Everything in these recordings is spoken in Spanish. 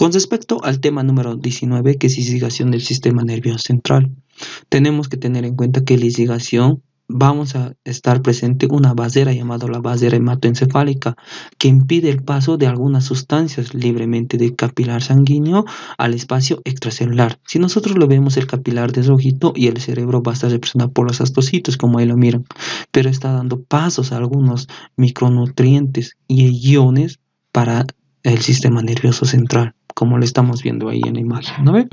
Con respecto al tema número 19, que es irrigación del sistema nervioso central, tenemos que tener en cuenta que la irrigación vamos a estar presente una vasera llamada la vasera hematoencefálica que impide el paso de algunas sustancias libremente del capilar sanguíneo al espacio extracelular. Si nosotros lo vemos, el capilar de rojito y el cerebro va a estar representado por los astocitos, como ahí lo miran, pero está dando pasos a algunos micronutrientes y iones para el sistema nervioso central, como lo estamos viendo ahí en la imagen, ¿no ve?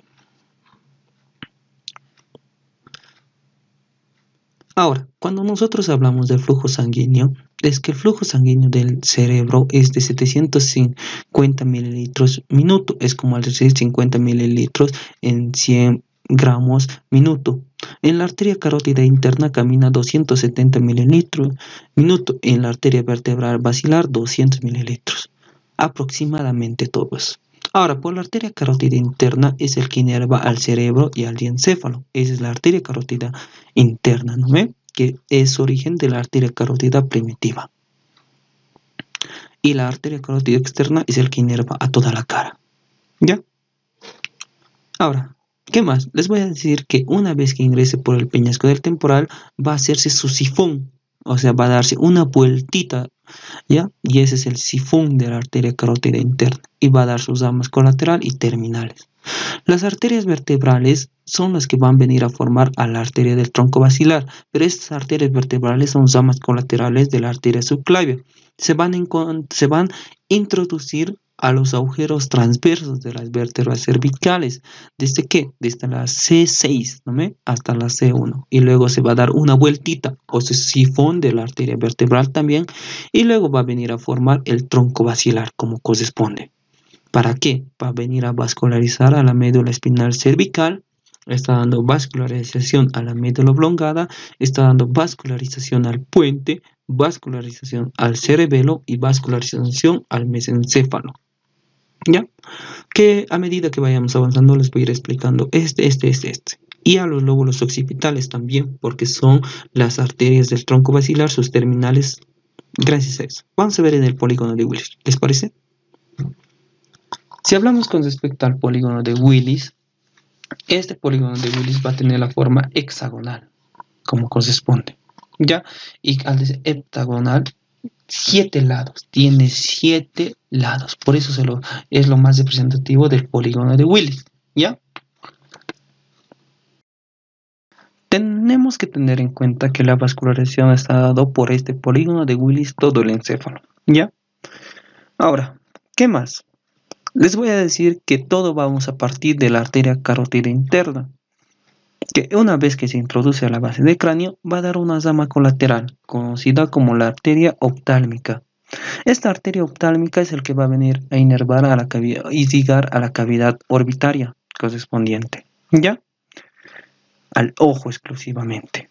Ahora, cuando nosotros hablamos del flujo sanguíneo, es que el flujo sanguíneo del cerebro es de 750 mililitros minuto, es como al decir 50 mililitros en 100 gramos minuto. En la arteria carótida interna camina 270 mililitros minuto, en la arteria vertebral basilar 200 mililitros, aproximadamente todos. Ahora, por la arteria carótida interna es el que inerva al cerebro y al diencéfalo. Esa es la arteria carótida interna, ¿no ve? Que es origen de la arteria carótida primitiva. Y la arteria carótida externa es el que inerva a toda la cara. ¿Ya? Ahora, ¿qué más? Les voy a decir que una vez que ingrese por el peñasco del temporal, va a hacerse su sifón. O sea, va a darse una vueltita, ¿ya? Y ese es el sifón de la arteria carótida interna. Y va a dar sus ramas colateral y terminales. Las arterias vertebrales son las que van a venir a formar a la arteria del tronco basilar, pero estas arterias vertebrales son ramas colaterales de la arteria subclavia. Se van a introducir a los agujeros transversos de las vértebras cervicales. ¿Desde qué? Desde la C6, ¿no ve? Hasta la C1. Y luego se va a dar una vueltita, o sea, sifón de la arteria vertebral también. Y luego va a venir a formar el tronco basilar, como corresponde. ¿Para qué? Para venir a vascularizar a la médula espinal cervical, está dando vascularización a la médula oblongada, está dando vascularización al puente, vascularización al cerebelo y vascularización al mesencéfalo. ¿Ya? Que a medida que vayamos avanzando les voy a ir explicando este. Y a los lóbulos occipitales también, porque son las arterias del tronco basilar, sus terminales, gracias a eso. Vamos a ver en el polígono de Willis, ¿les parece? Si hablamos con respecto al polígono de Willis, este polígono de Willis va a tener la forma hexagonal, como corresponde, ¿ya? Y al decir heptagonal, 7 lados, tiene 7 lados, por eso es lo más representativo del polígono de Willis, ¿ya? Tenemos que tener en cuenta que la vascularización está dado por este polígono de Willis todo el encéfalo, ¿ya? Ahora, ¿qué más? Les voy a decir que todo vamos a partir de la arteria carótida interna, que una vez que se introduce a la base del cráneo va a dar una rama colateral, conocida como la arteria oftálmica. Esta arteria oftálmica es el que va a venir a inervar a la cavidad y llegar a la cavidad orbitaria correspondiente, ¿ya? Al ojo exclusivamente.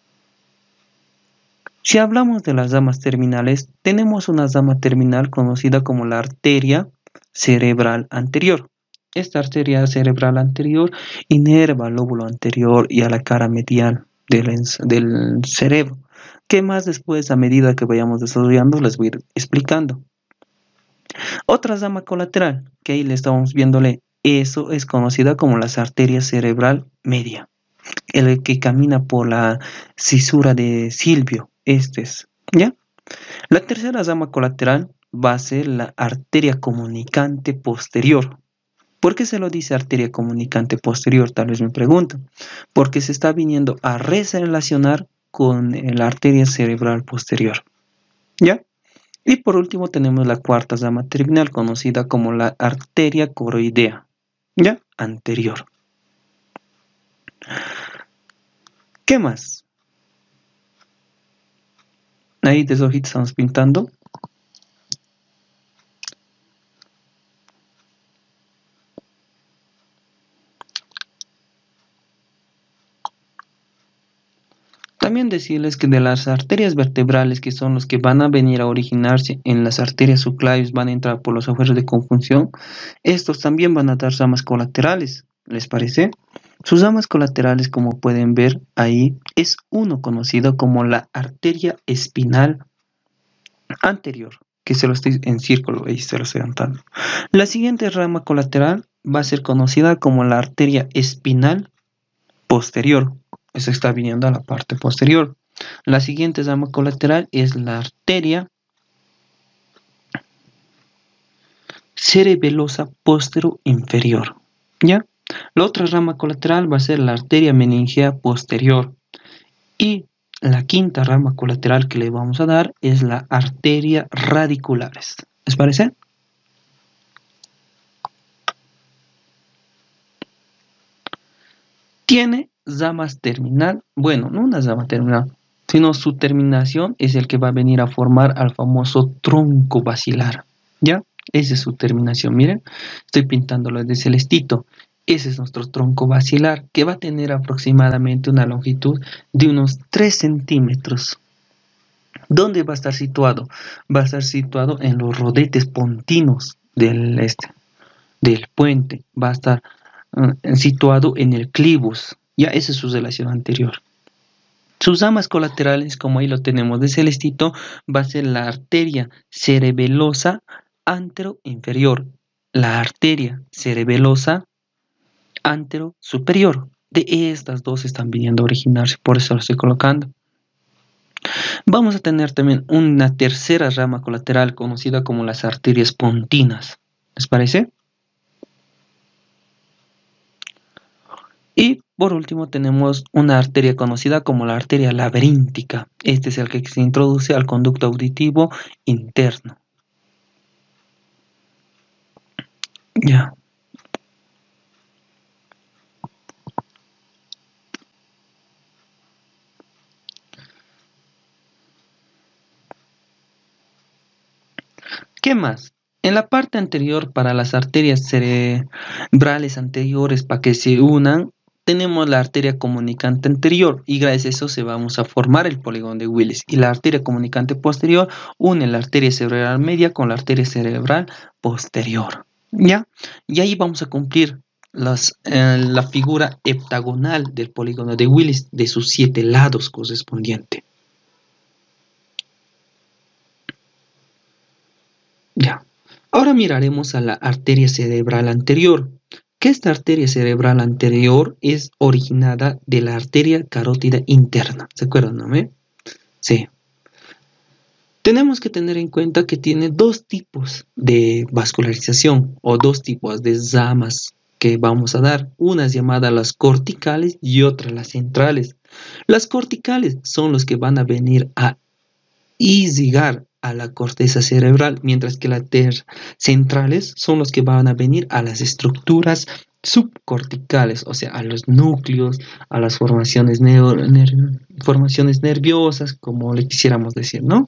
Si hablamos de las ramas terminales, tenemos una rama terminal conocida como la arteria cerebral anterior. Esta arteria cerebral anterior inerva al lóbulo anterior y a la cara medial del cerebro. ¿Qué más después, a medida que vayamos desarrollando, les voy a ir explicando? Otra rama colateral, que ahí le estamos viéndole, eso es conocida como la arteria cerebral media, el que camina por la cisura de Silvio, ¿ya? La tercera rama colateral va a ser la arteria comunicante posterior. ¿Por qué se lo dice arteria comunicante posterior? Tal vez me preguntan. Porque se está viniendo a relacionar con la arteria cerebral posterior, ¿ya? Y por último tenemos la cuarta rama terminal conocida como la arteria coroidea, ¿ya? Anterior. ¿Qué más? Ahí de hojitas estamos pintando. También decirles que de las arterias vertebrales, que son los que van a venir a originarse en las arterias subclavias, van a entrar por los agujeros de conjunción, estos también van a dar ramas colaterales, ¿les parece? Sus ramas colaterales, como pueden ver ahí, es uno conocido como la arteria espinal anterior, que se lo estoy en círculo y se lo estoy dando. La siguiente rama colateral va a ser conocida como la arteria espinal posterior. Eso está viniendo a la parte posterior. La siguiente rama colateral es la arteria cerebelosa postero-inferior. ¿Ya? La otra rama colateral va a ser la arteria meningea posterior. Y la quinta rama colateral que le vamos a dar es la arteria radiculares. ¿Les parece? Tiene ramas terminal. Bueno, no una rama terminal, sino su terminación es el que va a venir a formar al famoso tronco basilar. ¿Ya? Esa es su terminación. Miren, estoy pintándolo de celestito. Ese es nuestro tronco basilar, que va a tener aproximadamente una longitud de unos 3 centímetros. ¿Dónde va a estar situado? Va a estar situado en los rodetes pontinos del puente. Va a estar situado en el clivus. Ya esa es su relación anterior. Sus ramas colaterales, como ahí lo tenemos de celestito, va a ser la arteria cerebelosa antero-inferior, la arteria cerebelosa antero-superior. De estas dos están viniendo a originarse, por eso lo estoy colocando. Vamos a tener también una tercera rama colateral conocida como las arterias pontinas. ¿Les parece? Y por último tenemos una arteria conocida como la arteria laberíntica. Este es el que se introduce al conducto auditivo interno. Ya. ¿Qué más? En la parte anterior, para las arterias cerebrales anteriores, para que se unan, tenemos la arteria comunicante anterior y gracias a eso se vamos a formar el polígono de Willis. Y la arteria comunicante posterior une la arteria cerebral media con la arteria cerebral posterior. ¿Ya? Y ahí vamos a cumplir la figura heptagonal del polígono de Willis de sus 7 lados correspondientes. Ya. Ahora miraremos a la arteria cerebral anterior, que esta arteria cerebral anterior es originada de la arteria carótida interna. ¿Se acuerdan, no? Sí. Tenemos que tener en cuenta que tiene 2 tipos de vascularización o 2 tipos de ramas que vamos a dar. Unas llamadas las corticales y otras las centrales. Las corticales son los que van a venir a irrigar a la corteza cerebral, mientras que las centrales son los que van a venir a las estructuras subcorticales, o sea, a los núcleos, a las formaciones nerviosas, como le quisiéramos decir, ¿no?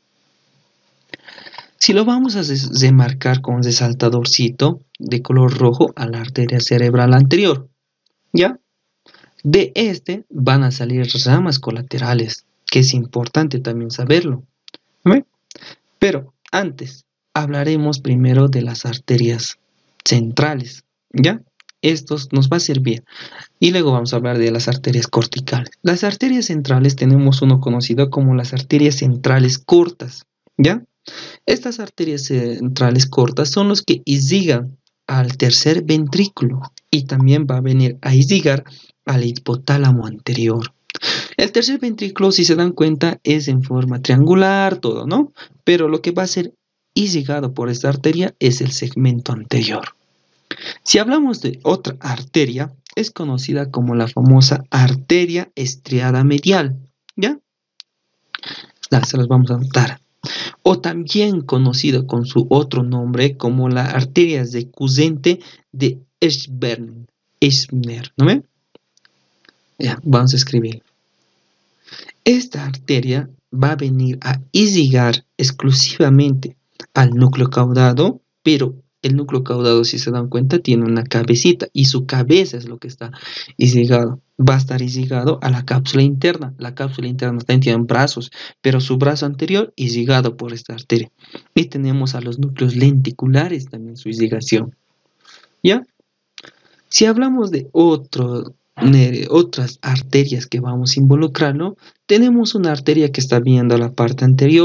Si lo vamos a remarcar con un resaltadorcito de color rojo a la arteria cerebral anterior, ¿ya? De este van a salir ramas colaterales, que es importante también saberlo. ¿Ve? Pero antes hablaremos primero de las arterias centrales, ¿ya? Esto nos va a servir. Y luego vamos a hablar de las arterias corticales. Las arterias centrales tenemos uno conocido como las arterias centrales cortas, ¿ya? Estas arterias centrales cortas son los que irrigan al tercer ventrículo y también va a venir a irrigar al hipotálamo anterior. El tercer ventrículo, si se dan cuenta, es en forma triangular, todo, ¿no? Pero lo que va a ser irrigado por esta arteria es el segmento anterior. Si hablamos de otra arteria, es conocida como la famosa arteria estriada medial, ¿ya? Se las vamos a anotar. O también conocida con su otro nombre como la arteria recurrente de Eschner, ¿no ven? Ya, vamos a escribir. Esta arteria va a venir a irrigar exclusivamente al núcleo caudado, pero el núcleo caudado, si se dan cuenta, tiene una cabecita y su cabeza es lo que está irrigado. Va a estar irrigado a la cápsula interna. La cápsula interna también tiene brazos, pero su brazo anterior irrigado por esta arteria. Y tenemos a los núcleos lenticulares también su irrigación. ¿Ya? Si hablamos de otras arterias que vamos a involucrarlo, tenemos una arteria que está viendo la parte anterior,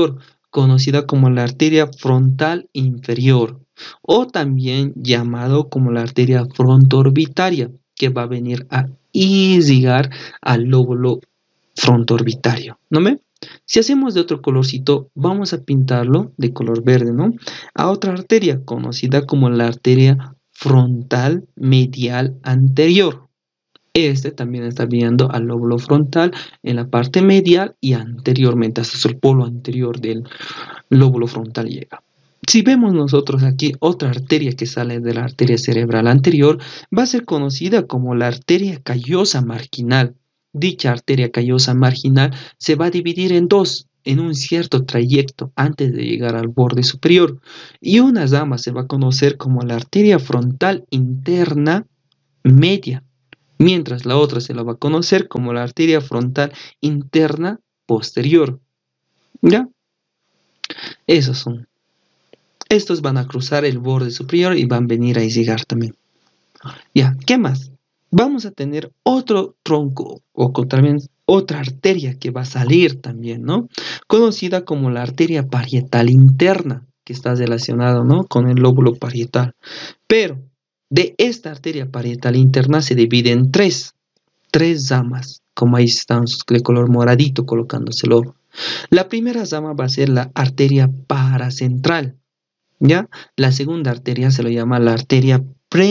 conocida como la arteria frontal inferior, o también llamado como la arteria frontoorbitaria, que va a venir a irrigar al lóbulo frontoorbitario, ¿no ve? Si hacemos de otro colorcito, vamos a pintarlo de color verde, ¿no? A otra arteria conocida como la arteria frontal medial anterior. Este también está viendo al lóbulo frontal en la parte medial y anteriormente, hasta el polo anterior del lóbulo frontal llega. Si vemos nosotros aquí otra arteria que sale de la arteria cerebral anterior, va a ser conocida como la arteria callosa marginal. Dicha arteria callosa marginal se va a dividir en dos, en un cierto trayecto antes de llegar al borde superior. Y una rama se va a conocer como la arteria frontal interna media, mientras la otra se la va a conocer como la arteria frontal interna posterior. ¿Ya? Esos son. Estos van a cruzar el borde superior y van a venir a llegar también. Ya, ¿qué más? Vamos a tener otro tronco o también otra arteria que va a salir también, ¿no? Conocida como la arteria parietal interna, que está relacionada, ¿no?, con el lóbulo parietal. Pero de esta arteria parietal interna se divide en tres ramas, como ahí están de color moradito colocándoselo. La primera rama va a ser la arteria paracentral, ¿ya? La segunda arteria se lo llama la arteria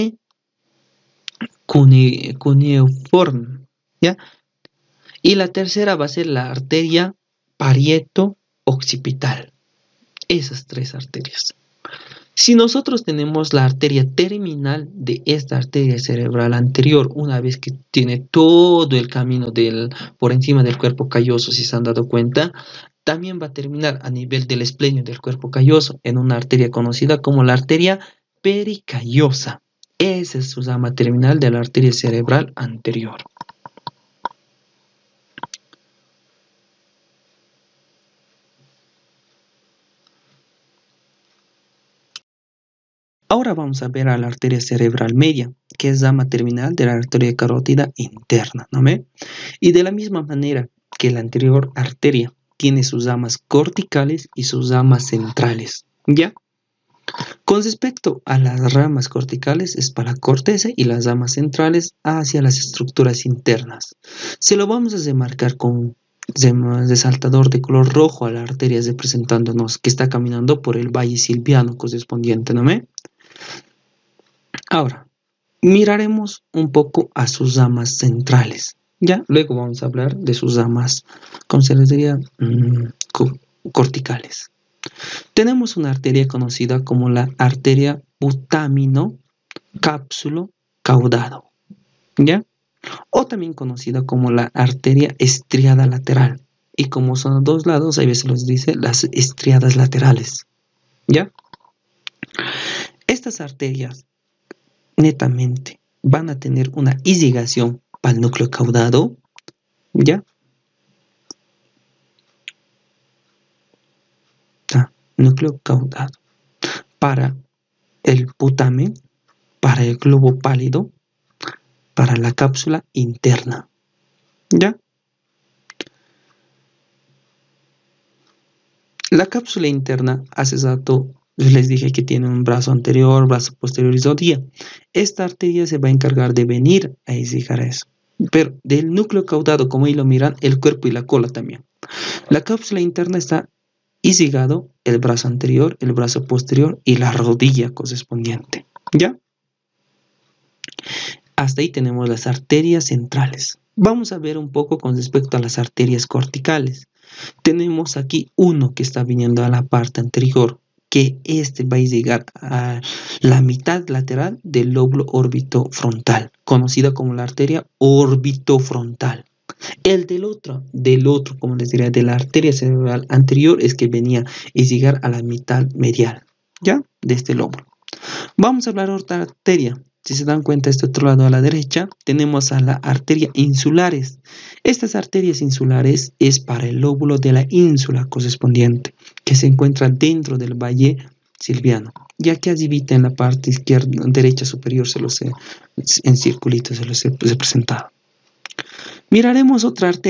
precuneiforme, ¿ya? Y la tercera va a ser la arteria parieto-occipital. Esas tres arterias. Si nosotros tenemos la arteria terminal de esta arteria cerebral anterior, una vez que tiene todo el camino por encima del cuerpo calloso, si se han dado cuenta, también va a terminar a nivel del esplenio del cuerpo calloso en una arteria conocida como la arteria pericallosa. Esa es su rama terminal de la arteria cerebral anterior. Ahora vamos a ver a la arteria cerebral media, que es rama terminal de la arteria carótida interna, ¿no ve? Y de la misma manera que la anterior arteria tiene sus ramas corticales y sus ramas centrales, ¿ya? Con respecto a las ramas corticales es para la corteza y las ramas centrales hacia las estructuras internas. Se lo vamos a demarcar con resaltador de color rojo a la arteria representándonos que está caminando por el valle silviano correspondiente, ¿no ve? Ahora, miraremos un poco a sus ramas centrales. Ya, luego vamos a hablar de sus ramas, ¿cómo se les diría? Corticales. Tenemos una arteria conocida como la arteria putámino cápsulo caudado, ¿ya? O también conocida como la arteria estriada lateral. Y como son dos lados, a veces los dice las estriadas laterales, ¿ya? Estas arterias netamente van a tener una irrigación para el núcleo caudado, ¿ya? Núcleo caudado. Para el putamen, para el globo pálido, para la cápsula interna, ¿ya? La cápsula interna, hace rato les dije que tiene un brazo anterior, brazo posterior y rodilla. Esta arteria se va a encargar de venir a irrigar eso. Pero del núcleo caudado, como ahí lo miran, el cuerpo y la cola también. La cápsula interna está irrigado el brazo anterior, el brazo posterior y la rodilla correspondiente, ¿ya? Hasta ahí tenemos las arterias centrales. Vamos a ver un poco con respecto a las arterias corticales. Tenemos aquí uno que está viniendo a la parte anterior, que este va a llegar a la mitad lateral del lóbulo orbitofrontal, conocida como la arteria orbitofrontal. El del otro, como les diría, de la arteria cerebral anterior es que venía a llegar a la mitad medial, ¿ya? De este lóbulo. Vamos a hablar de otra arteria. Si se dan cuenta, este otro lado a la derecha, tenemos a la arteria insulares. Estas arterias insulares es para el lóbulo de la ínsula correspondiente, que se encuentra dentro del valle silviano. Ya que allí en la parte izquierda, derecha superior, en circulitos se los he presentado. Miraremos otra arteria,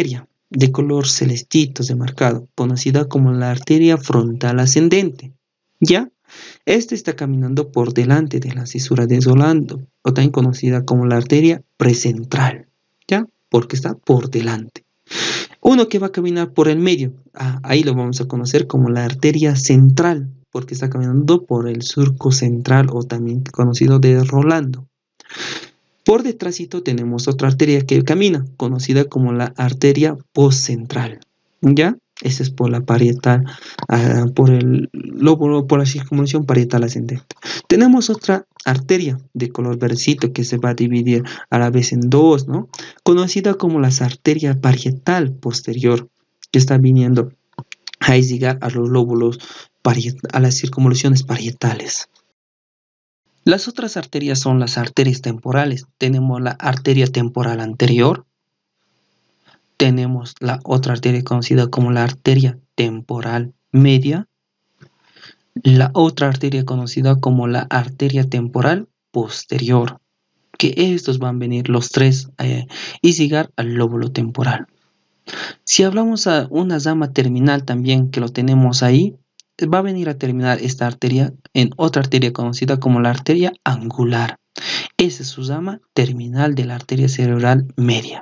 de color celestito de marcado, conocida como la arteria frontal ascendente. ¿Ya? Este está caminando por delante de la cisura de Solano, o también conocida como la arteria precentral. ¿Ya? Porque está por delante. Uno que va a caminar por el medio, ahí lo vamos a conocer como la arteria central, porque está caminando por el surco central o también conocido de Rolando. Por detrásito tenemos otra arteria que camina, conocida como la arteria postcentral. ¿Ya? Esa es por la parietal, por el lóbulo, por la circunvalación parietal ascendente. Tenemos otra arteria de color verdecito que se va a dividir a la vez en dos, ¿no? Conocida como la arteria parietal posterior, que está viniendo a llegar a los lóbulos, a las circunvoluciones parietales. Las otras arterias son las arterias temporales. Tenemos la arteria temporal anterior. Tenemos la otra arteria conocida como la arteria temporal media. La otra arteria conocida como la arteria temporal posterior. Que estos van a venir los tres y llegar al lóbulo temporal. Si hablamos a una rama terminal también que lo tenemos ahí, va a venir a terminar esta arteria en otra arteria conocida como la arteria angular. Esa es su rama terminal de la arteria cerebral media.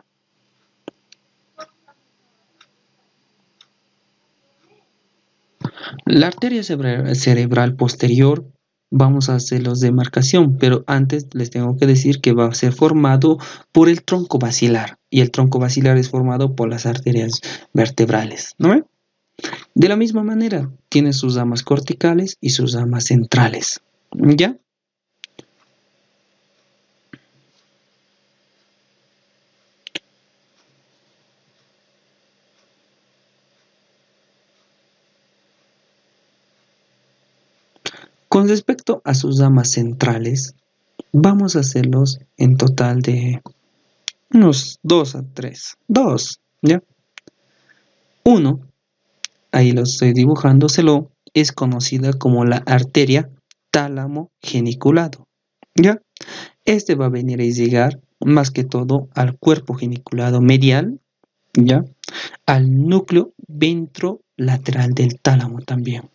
La arteria cerebral posterior vamos a hacer los demarcación, pero antes les tengo que decir que va a ser formado por el tronco basilar y el tronco basilar es formado por las arterias vertebrales, ¿no? De la misma manera, tiene sus ramas corticales y sus ramas centrales, ¿ya? Con respecto a sus ramas centrales, vamos a hacerlos en total de unos 2 a 3. 2, ¿ya? Uno, ahí lo estoy dibujándoselo, es conocida como la arteria tálamo geniculado, ¿ya? Este va a venir a llegar más que todo al cuerpo geniculado medial, ¿ya? Al núcleo ventrolateral del tálamo también.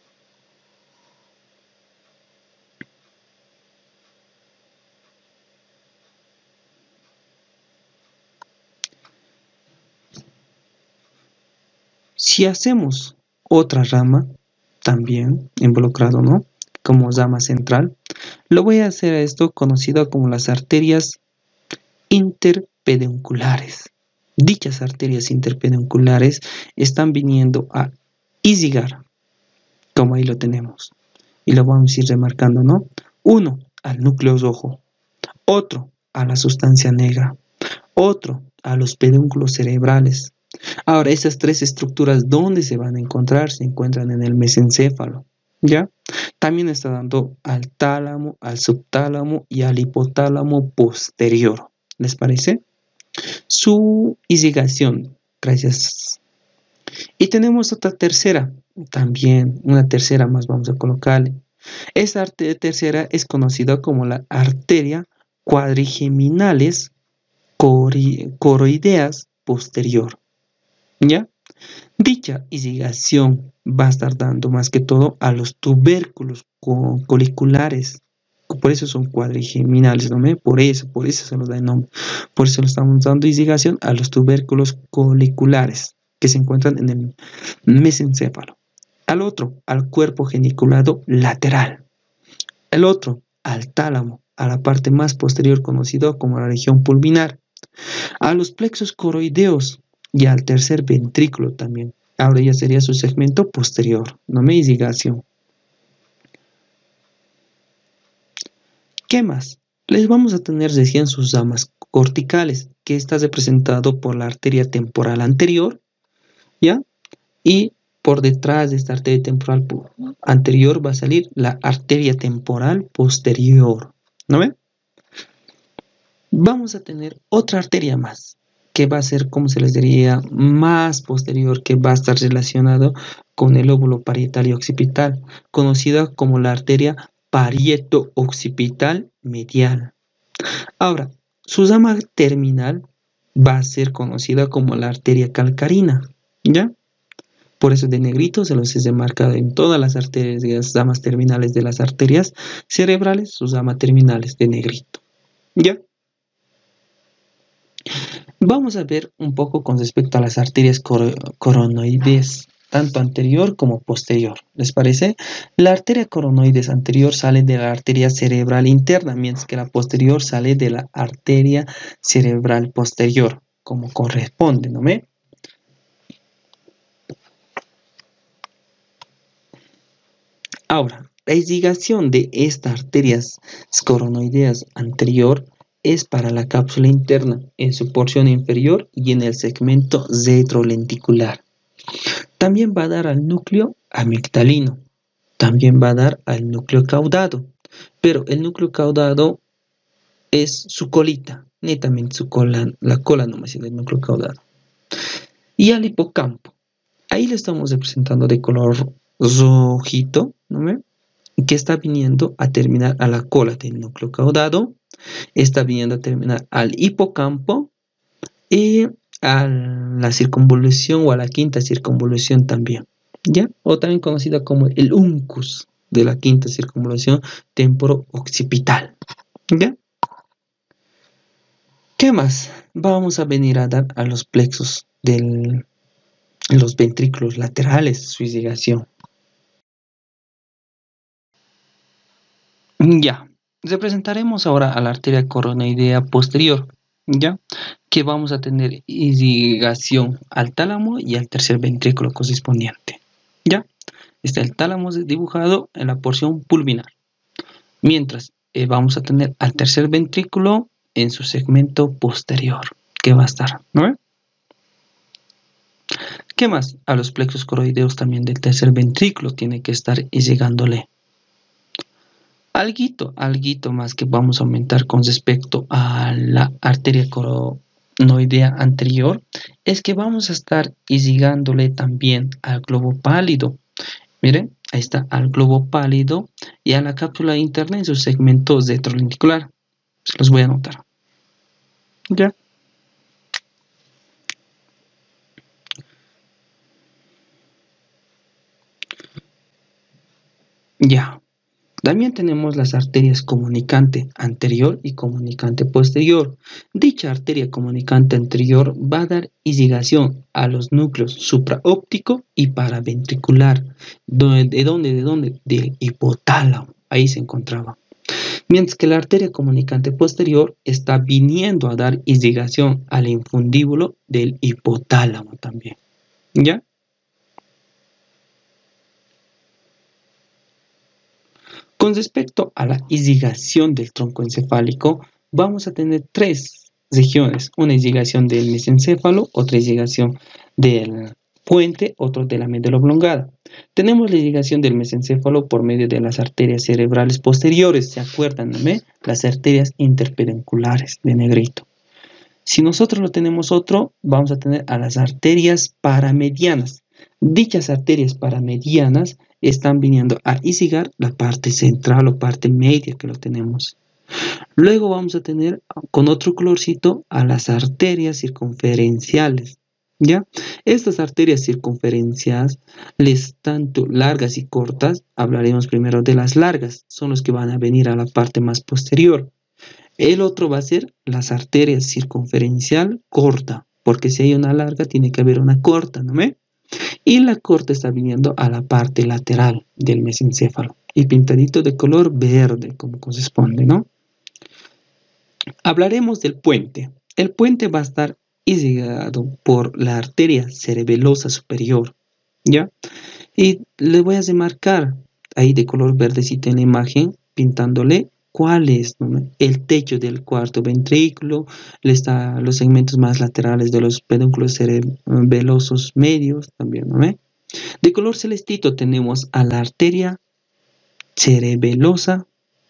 Si hacemos otra rama, también involucrado, ¿no? Como rama central, lo voy a hacer a esto conocido como las arterias interpedunculares. Dichas arterias interpedunculares están viniendo a irrigar, como ahí lo tenemos. Y lo vamos a ir remarcando, ¿no? Uno, al núcleo rojo. Otro, a la sustancia negra. Otro, a los pedúnculos cerebrales. Ahora, estas tres estructuras, ¿dónde se van a encontrar? Se encuentran en el mesencéfalo, ¿ya? También está dando al tálamo, al subtálamo y al hipotálamo posterior. ¿Les parece? Su irrigación, gracias. Y tenemos otra tercera, también una tercera más vamos a colocarle. Esta tercera es conocida como la arteria cuadrigeminales coroideas posterior. ¿Ya? Dicha irrigación va a estar dando más que todo a los tubérculos coliculares. Por eso son cuadrigeminales, ¿no? Por eso se los da el nombre. Por eso le estamos dando irrigación a los tubérculos coliculares que se encuentran en el mesencéfalo. Al otro, al cuerpo geniculado lateral. El otro, al tálamo, a la parte más posterior conocido como la región pulvinar. A los plexos coroideos y al tercer ventrículo también. Ahora ya sería su segmento posterior, no me irrigación. ¿Qué más? Les vamos a tener recién sus ramas corticales, que está representado por la arteria temporal anterior, ¿ya? Y por detrás de esta arteria temporal anterior va a salir la arteria temporal posterior, ¿no ven? Vamos a tener otra arteria más, que va a ser, como se les diría, más posterior, que va a estar relacionado con el lóbulo parietal y occipital, conocida como la arteria parieto-occipital medial. Ahora, su rama terminal va a ser conocida como la arteria calcarina, ¿ya? Por eso de negrito se los he marcado en todas las arterias, las ramas terminales de las arterias cerebrales, sus ramas terminales de negrito, ¿ya? Vamos a ver un poco con respecto a las arterias coronoides, tanto anterior como posterior. ¿Les parece? La arteria coronoides anterior sale de la arteria cerebral interna, mientras que la posterior sale de la arteria cerebral posterior, como corresponde, ¿no ve? Ahora, la irrigación de estas arterias coronoideas anterior es para la cápsula interna, en su porción inferior y en el segmento retrolenticular. También va a dar al núcleo amigdalino. También va a dar al núcleo caudado. Pero el núcleo caudado es su colita, netamente su cola, la cola nomás es el núcleo caudado. Y al hipocampo. Ahí lo estamos representando de color rojito, ¿no ve? Que está viniendo a terminar a la cola del núcleo caudado, está viniendo a terminar al hipocampo y a la circunvolución o a la quinta circunvolución también, ¿ya? O también conocida como el uncus de la quinta circunvolución temporo-occipital, ¿ya? ¿Qué más? Vamos a venir a dar a los plexos de los ventrículos laterales, su irrigación. Ya, representaremos ahora a la arteria coronoidea posterior, ¿ya? Que vamos a tener irrigación al tálamo y al tercer ventrículo correspondiente, ¿ya? Está el tálamo dibujado en la porción pulvinar, mientras vamos a tener al tercer ventrículo en su segmento posterior, que va a estar, ¿no? ¿Qué más? A los plexos coroideos también del tercer ventrículo tiene que estar irrigándole. Alguito más que vamos a aumentar con respecto a la arteria coronoidea anterior es que vamos a estar irrigándole también al globo pálido. Miren, ahí está al globo pálido y a la cápsula interna en su segmento retrolenticular. Se los voy a anotar. ¿Ya? Ya. También tenemos las arterias comunicante anterior y comunicante posterior. Dicha arteria comunicante anterior va a dar irrigación a los núcleos supraóptico y paraventricular. ¿De dónde? Del hipotálamo. Ahí se encontraba. Mientras que la arteria comunicante posterior está viniendo a dar irrigación al infundíbulo del hipotálamo también. ¿Ya? Con respecto a la irrigación del tronco encefálico, vamos a tener tres regiones. Una irrigación del mesencéfalo, otra irrigación del puente, otro de la médula oblongada. Tenemos la irrigación del mesencéfalo por medio de las arterias cerebrales posteriores. ¿Se acuerdan? ¿No? Las arterias interpedunculares de negrito. Si nosotros lo tenemos otro, vamos a tener a las arterias paramedianas. Dichas arterias paramedianas están viniendo a irrigar la parte central o parte media que lo tenemos. Luego vamos a tener con otro colorcito a las arterias circunferenciales. ¿Ya? Estas arterias circunferenciales, tanto largas y cortas, hablaremos primero de las largas, son los que van a venir a la parte más posterior. El otro va a ser las arterias circunferencial corta, porque si hay una larga tiene que haber una corta, ¿no ve? Y la corta está viniendo a la parte lateral del mesencéfalo y pintadito de color verde como corresponde, ¿no? Hablaremos del puente. El puente va a estar irrigado por la arteria cerebelosa superior, ¿ya? Y le voy a remarcar ahí de color verdecito en la imagen, pintándole cuál es, ¿no? El techo del cuarto ventrículo, los segmentos más laterales de los pedúnculos cerebelosos medios, también, ¿no? De color celestito tenemos a la arteria cerebelosa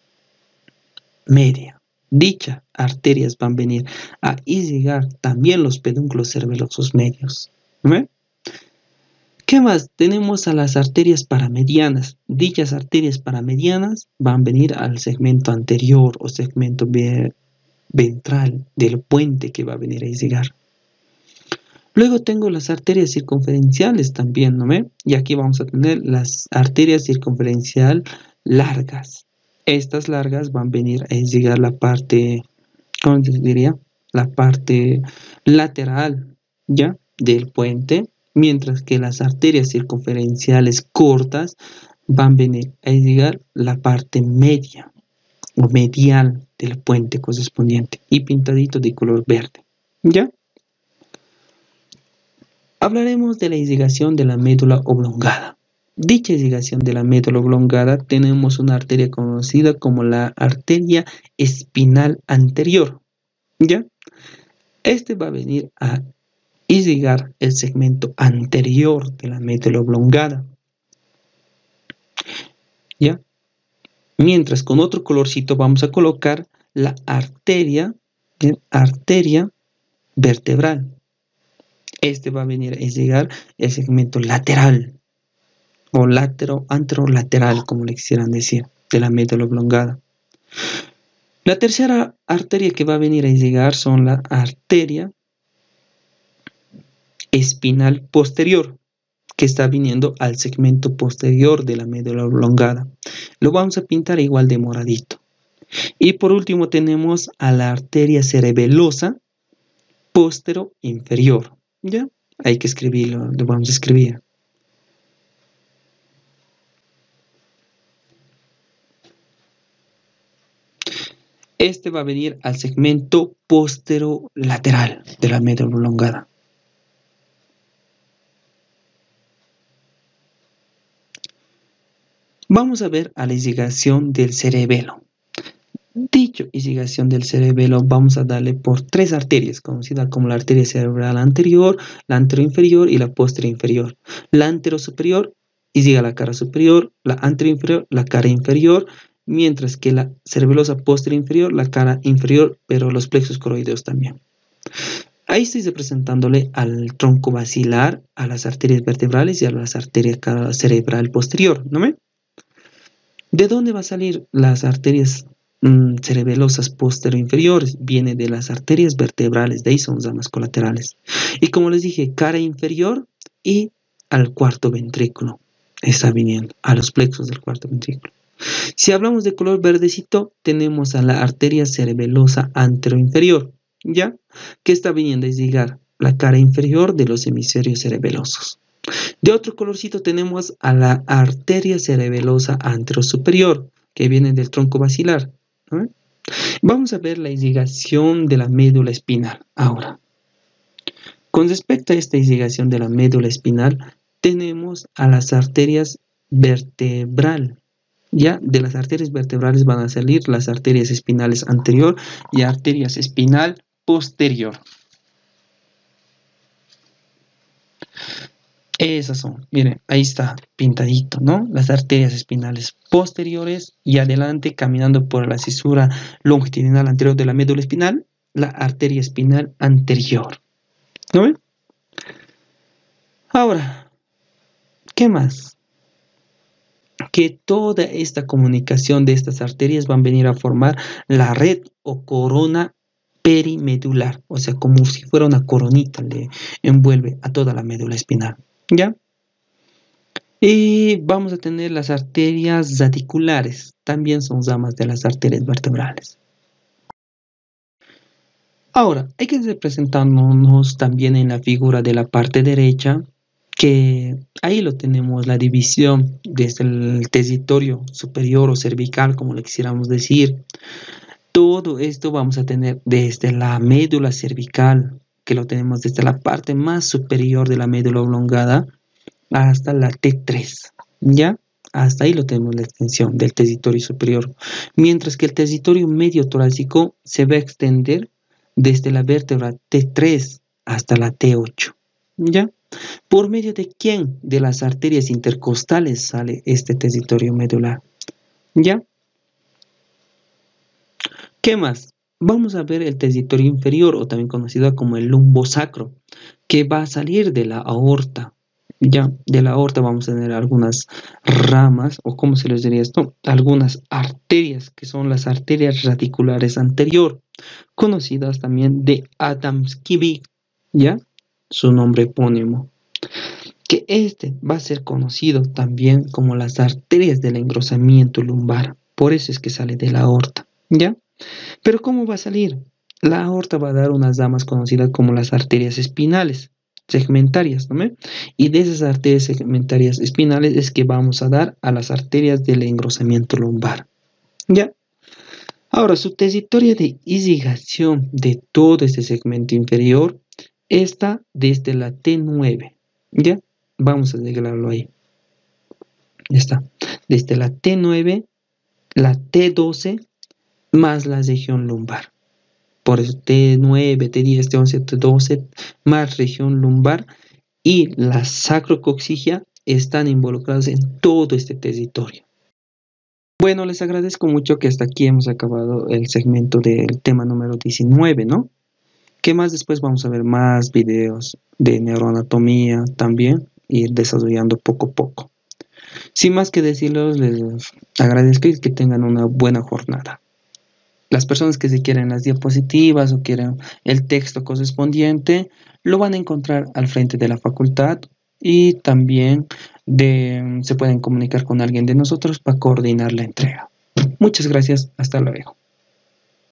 media. Dichas arterias van a venir a irrigar también los pedúnculos cerebelosos medios, ¿no? ¿Qué más? Tenemos a las arterias paramedianas. Dichas arterias paramedianas van a venir al segmento anterior o segmento ventral del puente que va a venir a irrigar. Luego tengo las arterias circunferenciales también, ¿no ve? Y aquí vamos a tener las arterias circunferencial largas. Estas largas van a venir a irrigar la parte, ¿cómo se diría? La parte lateral, ¿ya? Del puente, mientras que las arterias circunferenciales cortas van a venir a irrigar la parte media o medial del puente correspondiente y pintadito de color verde, ¿ya? Hablaremos de la irrigación de la médula oblongada. Dicha irrigación de la médula oblongada tenemos una arteria conocida como la arteria espinal anterior, ¿ya? Este va a venir a irrigar el segmento anterior de la médula oblongada, ¿ya? Mientras con otro colorcito vamos a colocar la arteria vertebral. Este va a venir a irrigar el segmento lateral o anterolateral, como le quisieran decir, de la médula oblongada. La tercera arteria que va a venir a irrigar son la arteria espinal posterior, que está viniendo al segmento posterior de la médula oblongada. Lo vamos a pintar igual de moradito. Y por último tenemos a la arteria cerebelosa postero inferior. ¿Ya? Hay que escribirlo, lo vamos a escribir. Este va a venir al segmento posterolateral de la médula oblongada. Vamos a ver a la irrigación del cerebelo. Dicha irrigación del cerebelo vamos a darle por tres arterias, conocidas como la arteria cerebral anterior, la anteroinferior y la posterior-inferior. La anterosuperior irriga la cara superior, la anteroinferior la cara inferior, mientras que la cerebelosa posterior-inferior la cara inferior, pero los plexos coroideos también. Ahí estoy representándole al tronco basilar, a las arterias vertebrales y a las arterias cerebral posterior, ¿no ve? ¿De dónde va a salir las arterias cerebelosas posterior-inferiores? Viene de las arterias vertebrales, de ahí son ramas colaterales. Y como les dije, cara inferior y al cuarto ventrículo. Está viniendo a los plexos del cuarto ventrículo. Si hablamos de color verdecito, tenemos a la arteria cerebelosa anteroinferior, ¿ya? Que está viniendo a irrigar la cara inferior de los hemisferios cerebelosos. De otro colorcito tenemos a la arteria cerebelosa anterosuperior, que viene del tronco basilar, ¿no? Vamos a ver la irrigación de la médula espinal ahora. Con respecto a esta irrigación de la médula espinal, tenemos a las arterias vertebral. Ya de las arterias vertebrales van a salir las arterias espinales anterior y arterias espinal posterior. Esas son, miren, ahí está pintadito, ¿no? Las arterias espinales posteriores y adelante, caminando por la cisura longitudinal anterior de la médula espinal, la arteria espinal anterior. ¿No ven? Ahora, ¿qué más? Que toda esta comunicación de estas arterias van a venir a formar la red o corona perimedular, o sea, como si fuera una coronita, le envuelve a toda la médula espinal, ¿ya? Y vamos a tener las arterias radiculares, también son ramas de las arterias vertebrales. Ahora, hay que representarnos también en la figura de la parte derecha, que ahí lo tenemos, la división desde el territorio superior o cervical, como le quisiéramos decir. Todo esto vamos a tener desde la médula cervical, que lo tenemos desde la parte más superior de la médula oblongada, hasta la T3, ¿ya? Hasta ahí lo tenemos la extensión del territorio superior. Mientras que el territorio medio torácico se va a extender desde la vértebra T3 hasta la T8, ¿ya? ¿Por medio de quién? De las arterias intercostales sale este territorio medular, ¿ya? ¿Qué más? Vamos a ver el territorio inferior, o también conocido como el lumbosacro, que va a salir de la aorta, Ya, de la aorta vamos a tener algunas ramas, o cómo se les diría esto, algunas arterias, que son las arterias radiculares anterior, conocidas también de Adamskivi, ¿ya? Su nombre epónimo. Que este va a ser conocido también como las arterias del engrosamiento lumbar. Por eso es que sale de la aorta, ¿ya? Pero ¿cómo va a salir? La aorta va a dar unas ramas conocidas como las arterias espinales, segmentarias, ¿no? ¿Ve? Y de esas arterias segmentarias espinales es que vamos a dar a las arterias del engrosamiento lumbar, ¿ya? Ahora, su trayectoria de irrigación de todo este segmento inferior está desde la T9, ¿ya? Vamos a declararlo ahí. Ya está. Desde la T9, la T12, más la región lumbar. Por eso T9, T10, T11, T12, más región lumbar y la sacrocoxigia están involucradas en todo este territorio. Bueno, les agradezco mucho que hasta aquí hemos acabado el segmento del tema número 19, ¿no? ¿Qué más? Después vamos a ver más videos de neuroanatomía también, ir desarrollando poco a poco. Sin más que decirles, les agradezco y que tengan una buena jornada. Las personas que se quieren las diapositivas o quieren el texto correspondiente, lo van a encontrar al frente de la facultad y también se pueden comunicar con alguien de nosotros para coordinar la entrega. Muchas gracias, hasta luego.